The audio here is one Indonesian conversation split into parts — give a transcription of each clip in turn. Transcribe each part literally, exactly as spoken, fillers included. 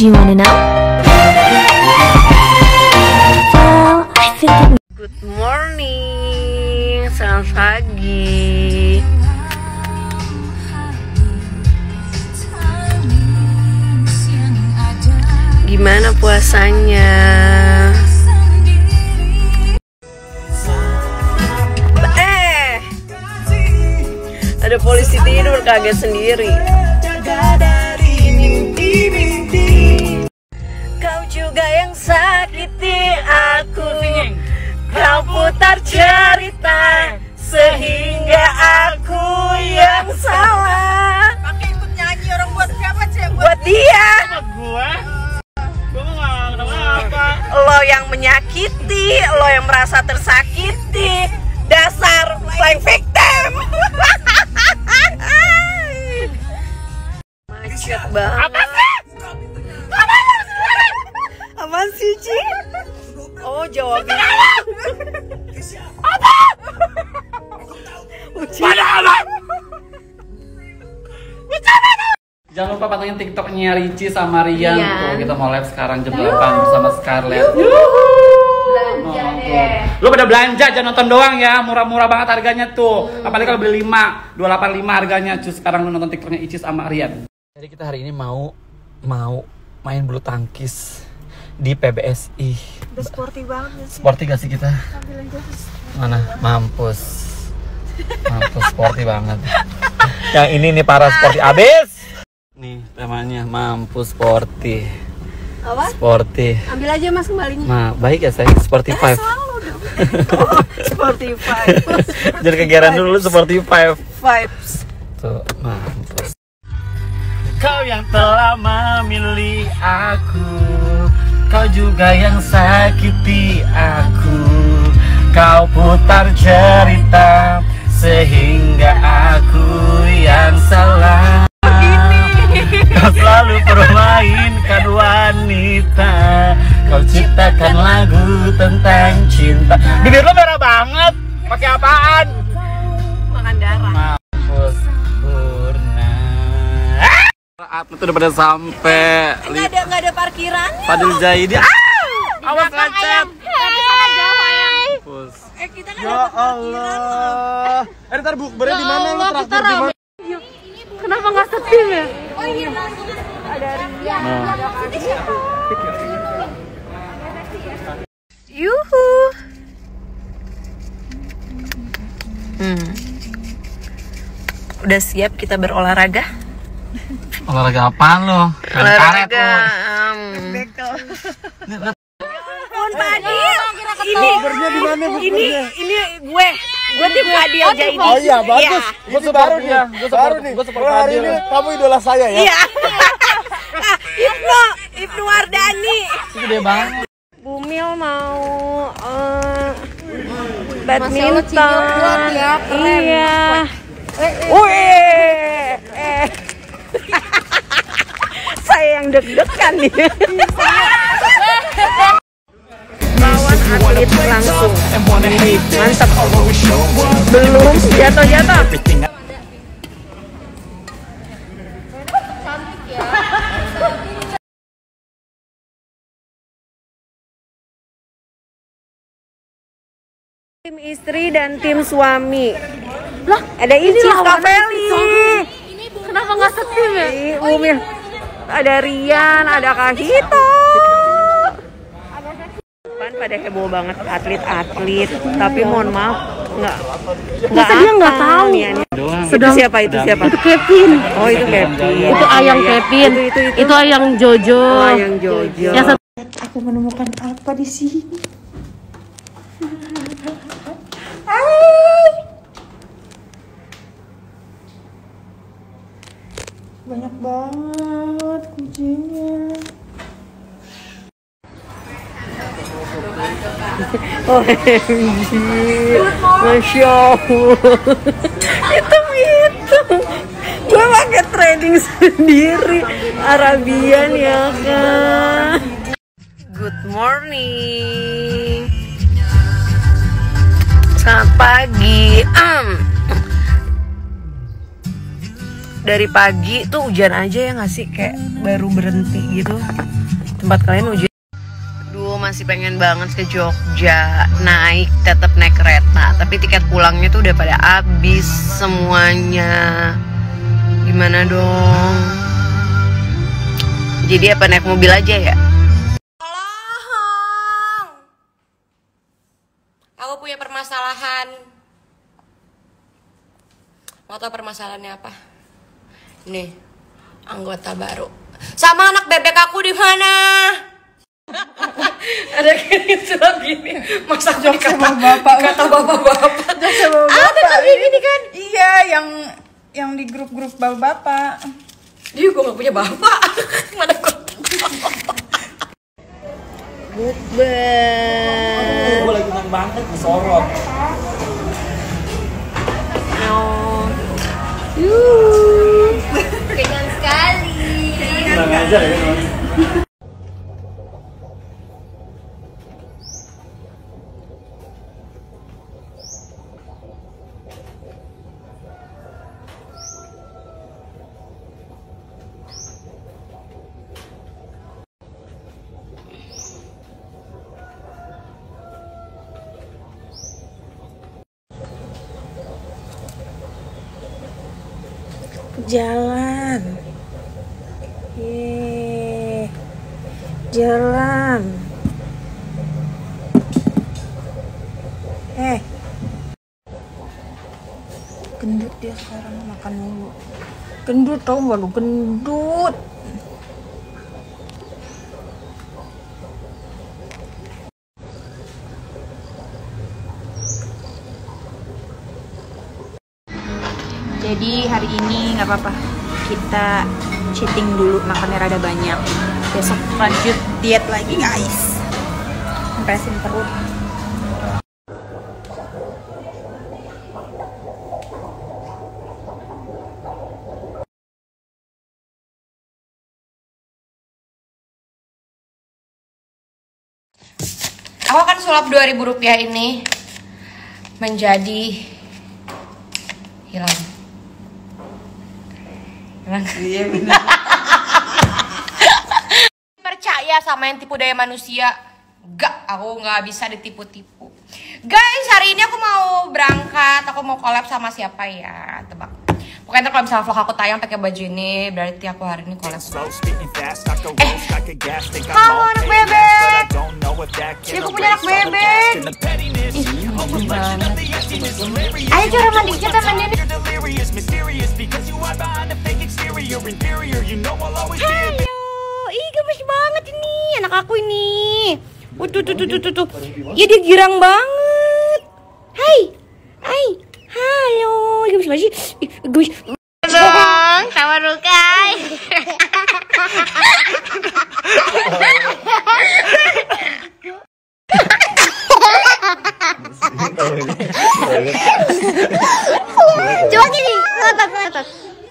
Do you wanna know? Well, I think that... Good morning, selamat pagi. Gimana puasanya? Eh, ada polisi tidur kaget sendiri. Kau juga yang sakiti aku, kau putar cerita sehingga aku yang salah. Pakai ikut nyanyi orang buat siapa sih? Buat dia. Buat gua. Gua nggak kenapa-apa. Lo yang menyakiti, lo yang merasa tersakiti, dasar flying victim. Macet banget. Apa sih? Apa sih? Apaan sih, Ci? Oh, jawabnya. Apa? Pada apa? Jangan lupa pantengin TikToknya Ricci sama Rian. Rian. Tuh, kita mau live sekarang jam delapan bersama Scarlett. Belanja deh. Lu pada belanja, jangan nonton doang ya. Murah-murah banget harganya tuh. Apalagi kalau beli lima, dua ratus delapan puluh lima harganya. Cus, sekarang lu nonton TikToknya Ricci sama Rian. Jadi kita hari ini mau mau main bulu tangkis di P B S I. Udah sporty banget sih. Sporty gak sih kita? Mana? Mampus. Mampus sporty banget. Yang ini nih para sporty abis. Nih temanya mampus sporty. Apa? Sporty. Ambil aja Mas kembalinya. Nah, baik ya sayang, sporty five. Oh, sporty five. Jadi kegeran dulu sporty five. Vibes. Tuh, mampus. Kau yang telah memilih aku, kau juga yang sakiti aku. Kau putar cerita sehingga aku yang salah. Kau selalu permainkan wanita, kau ciptakan lagu tentang cinta. Bibir lo merah banget, pakai apaan? Makan darah. Mampus purna. Atlet udah pada sampai. Nggak ada nggak ada parkiran. Fadil Zaidi. Ah! Awas lecet. Mampus. Eh kita kan Ya Allah. Eh ntar bukbernya di mana lu traktir di mana? kenapa nggak setim ya? Oh iya. Ada Rian. Nah. Yuhu. Hmm. Udah siap kita berolahraga? Olahraga apaan lo? Olahraga. Pun Fadil. Ini Bukbernya di mana ini bukbernya? ini gue. Gue tim Fadil Jaidi. Oh iya bagus. Gue Ini baru nih. Gue Baru nih. Gue support Oh, hari Fadil. ini kamu idola saya ya. Iya. Ah, Ibnu, Ibnu Wardani. Gede banget. Bumil mau uh, badminton. Iya. Wih. Eh. Saya yang deg-degan nih. Lawan atlet langsung. Mantap. Belum jatuh-jatuh. Tim istri dan tim suami. Lah, ada Icis Kaveli. Kenapa nggak setim ya? Umi. Ada Rian, ada Kahito. Pan pada heboh banget atlet-atlet, tapi mohon maaf nggak nggak dia nggak tahu. Nih, nih. Itu siapa itu siapa? Itu Kevin. Oh itu Kevin. Itu Ayang Iya, iya. Kevin. Itu itu itu. Itu Ayang Jojo. Oh, Ayang Jojo. Yang satu Aku menemukan apa di sini? Banyak banget kucingnya. O M G, Masya Allah. Itu itu. Gue pakai trading sendiri Arabian ya kan. Good morning. Selamat pagi. Um. dari pagi tuh hujan aja ya nggak sih, kayak baru berhenti gitu. Tempat kalian hujan? Duh, masih pengen banget ke Jogja, naik tetap naik kereta, tapi tiket pulangnya tuh udah pada habis semuanya. Gimana dong? Jadi apa naik mobil aja ya? Tolong, aku punya permasalahan. Mau tau permasalahannya apa? Nih, anggota baru. Sama anak bebek aku di mana? Ada gini surat gini. Masa aku dikata bapak, kata bapak-bapak. Ada kayak gini kan? Iya, yang yang di grup-grup bapak-bapak. Dia gue gak punya bapak. Mana gue? Bukber. Gue lagi senang banget disorot. Yuh, kenyang sekali. Kurang ajar ya. Jalan. Yeay. Jalan. Eh. Gendut dia sekarang, makan mulu. Gendut tau gak lu, gendut. Jadi hari ini nggak apa-apa, kita cheating dulu, makannya rada banyak. Besok lanjut diet lagi guys, kompresin perut. Aku akan sulap dua ribu rupiah ini menjadi hilang. Iya benar. Percaya sama yang tipu daya manusia? Gak, aku nggak bisa ditipu-tipu. Guys, hari ini aku mau berangkat, aku mau collab sama siapa ya? Tebak. Pokoknya ntar kalau misalnya vlog aku tayang pakai baju ini, berarti aku hari ini collab. Eh, halo anak bebek. Ya, aku punya anak bebek. Ih, ampun banget. Ayo cara mandi, kita mandi nih. Halo, ih gemes banget ini anak aku ini. Uh, tuh, tuh, tuh, tuh, tuh, tuh. Ya dia girang banget. Hai, hai, halo, gemes banget sih. Ih, gemes. Dong, sama Rukai. Coba gini, ngotot, ngotot.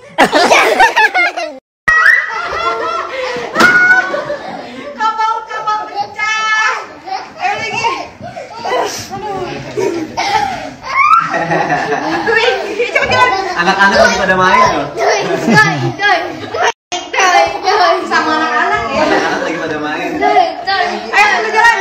Kapal, kapal pecah. Eh, lagi. Coba jalan. Anak-anak lagi pada main loh. Sama anak-anak ya. Anak-anak lagi pada main. Ayo kita jalan.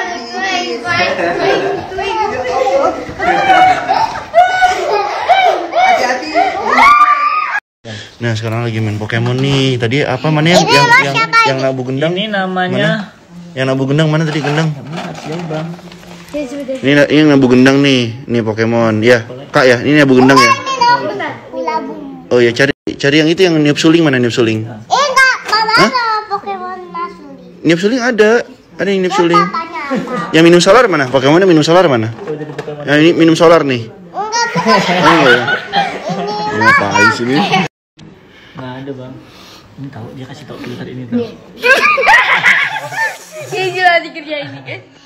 Hati-hati. Nah sekarang lagi main Pokemon nih. Tadi apa mana yang yang yang, yang nabu gendang? Ini namanya. Mana? Yang nabu gendang mana tadi gendang? Bang. Ini ini yang nabu gendang nih. Nih Pokemon. Ya kak ya. Ini nabu gendang ya. Oh ya cari cari yang itu yang niup suling mana niup suling? Eh enggak, mana ada Pokemon Masuli? Niup suling ada. Ada yang niup suling. Yang minum solar mana? Pokemonnya minum solar mana? Yang ini minum solar nih. Enggak, Oh enggak ya. Ngapain sini? Nggak ada bang. Ini tahu dia kasih tahu tulisan ini tahu. Iya jelas dikerjain ini.